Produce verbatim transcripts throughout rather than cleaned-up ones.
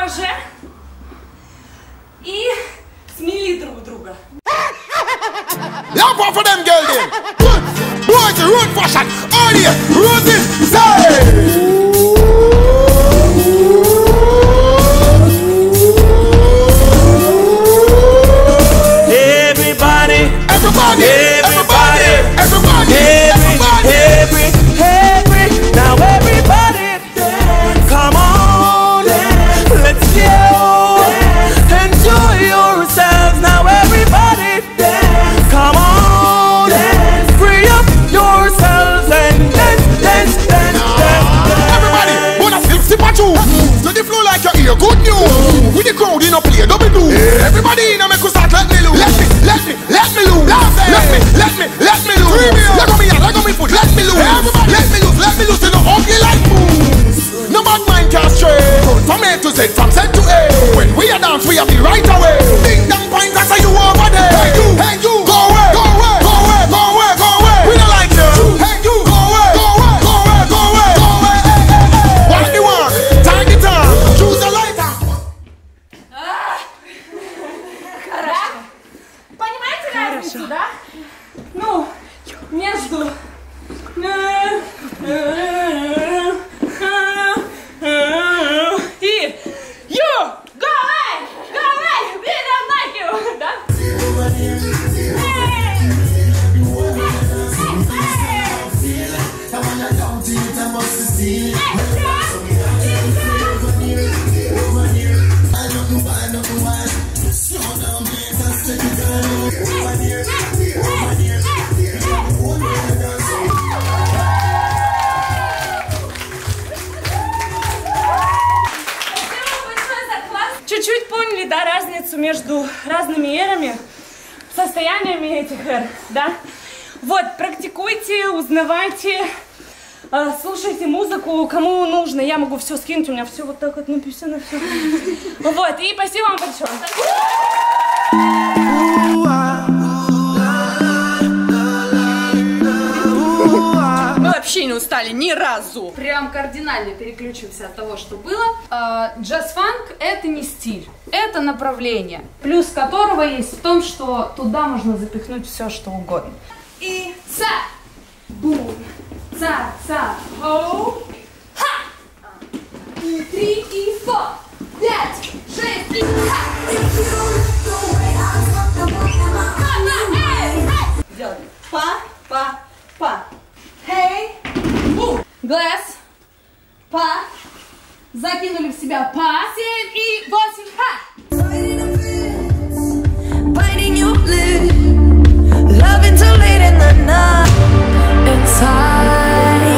же и смели друг друга. Lamp for them girl then. Good. Boys, road fashion. All here. Roses. Say. Everybody. Everybody. Everybody. Everybody. Every, every, every. Now everybody. Come on. Let's go. Enjoy yourselves. Now everybody. Come on. Free up yourselves and dance, dance, dance, dance. Everybody, wanna flip, sip a chew. To the flow like your ear, good news. With the crowd in a play, double do. Everybody in a make us start, let me loose. Let me, let me, let me loose. Let me, let me, let me loose. Let go me out, let go me foot, let me loose. Everybody, let me loose, let me loose. You know ugly like moves. No bad mind can stray. From A to Z, from Z to A. When we are dance, we are be right away. Ding dong point, that's how you over there. Hey you, hey you, go away, go away, go away, go away, go away. We don't like you. Hey you, go away, go away, go away, go away, go away. Hey, hey, hey. What the one? Time the time. Choose the lighter. Хорошо. Понимаете разницу, да? Ну, между... И... You! Go away! Go away! We don't like you! Да? Чуть-чуть поняли, да, разницу между разными эрами, состояниями этих эр, да? Вот, практикуйте, узнавайте, э, слушайте музыку, кому нужно. Я могу все скинуть, у меня все вот так вот написано, все. Вот, и спасибо вам большое. Мы вообще не устали ни разу. Прям кардинально переключимся от того, что было. Джаз-фанк — это не стиль, это направление, плюс которого есть в том, что туда можно запихнуть все, что угодно. И ца, бум, ца, ца, оу, ха, и три, и фо, пять, шесть, и ха. Делаем па, па, па. Hey, бум, глаз, па, закинули в себя па, семь и восемь, ха. Biting your lip, loving till late in the night, inside.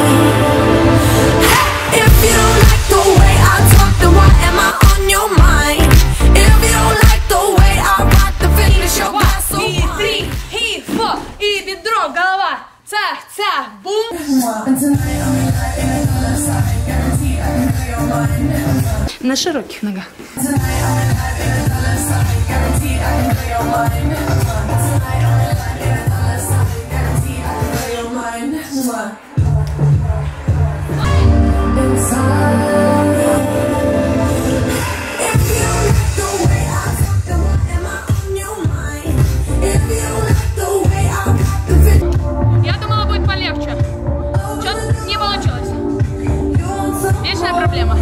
Hey, if you don't like the way I talk, then why am I on your mind? If you don't like the way I rock, then finish your glass of wine. И три, и фо, и бедро, голова. Ца, ца, бум. На широких ногах. Я думала, будет полегче. Что-то не получилось. Вечная проблема.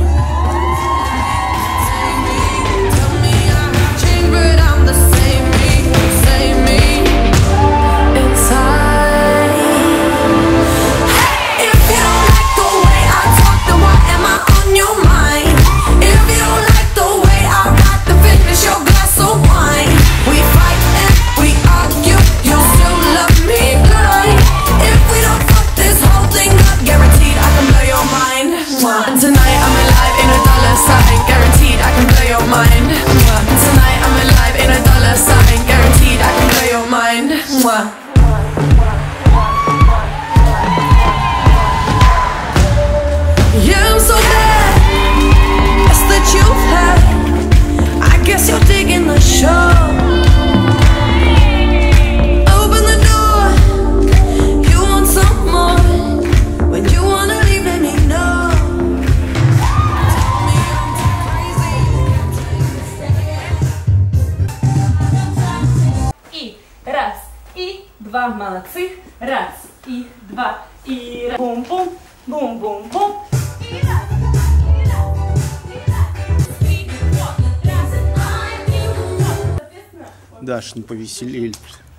Молодцы. Раз, и два, и раз. Бум-бум, бум-бум-бум. И раз, и раз, и раз. Три, вот, раз, один, соответственно. Даш, ну повеселее.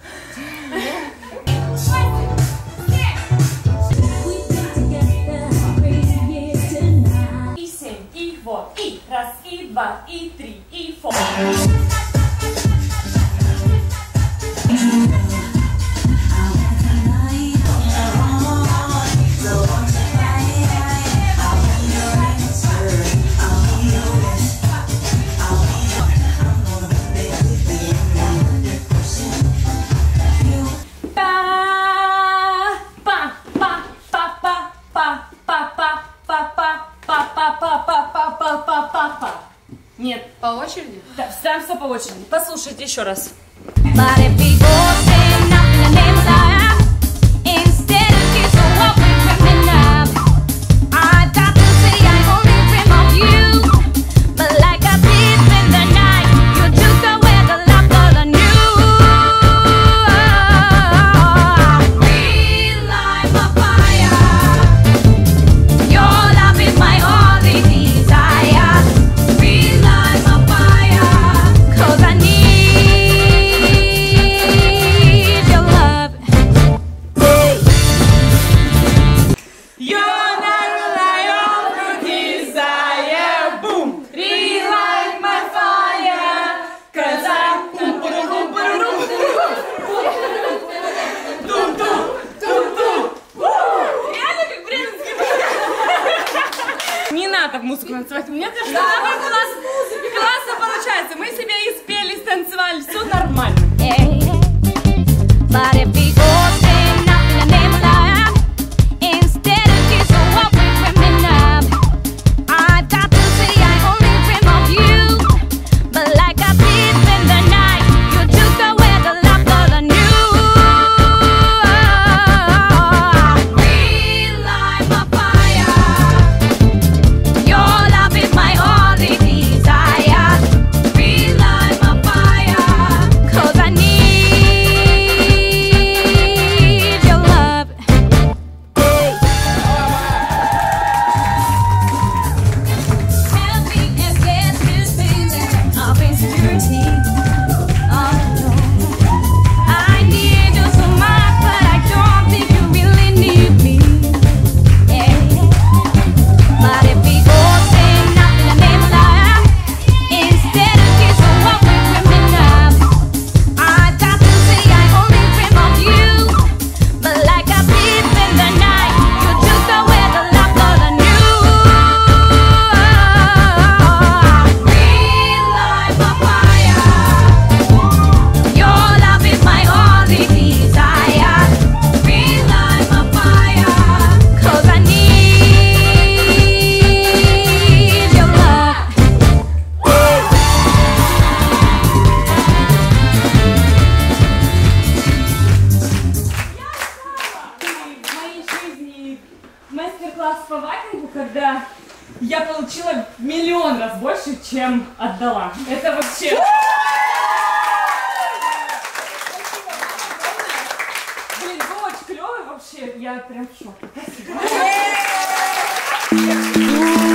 И семь, и вот, и раз, и два, и три, и фор. Нет. По очереди? Да, ставим все по очереди. Послушайте еще раз. Так музыку танцевать. Мне кажется, да, у нас классно получается. Мы себя и спели, станцевали, все нормально. Мастер-класс по вакингу, когда я получила в миллион раз больше, чем отдала. Это вообще... Блин, вы очень клёвый вообще. Я прям в шоке. Спасибо.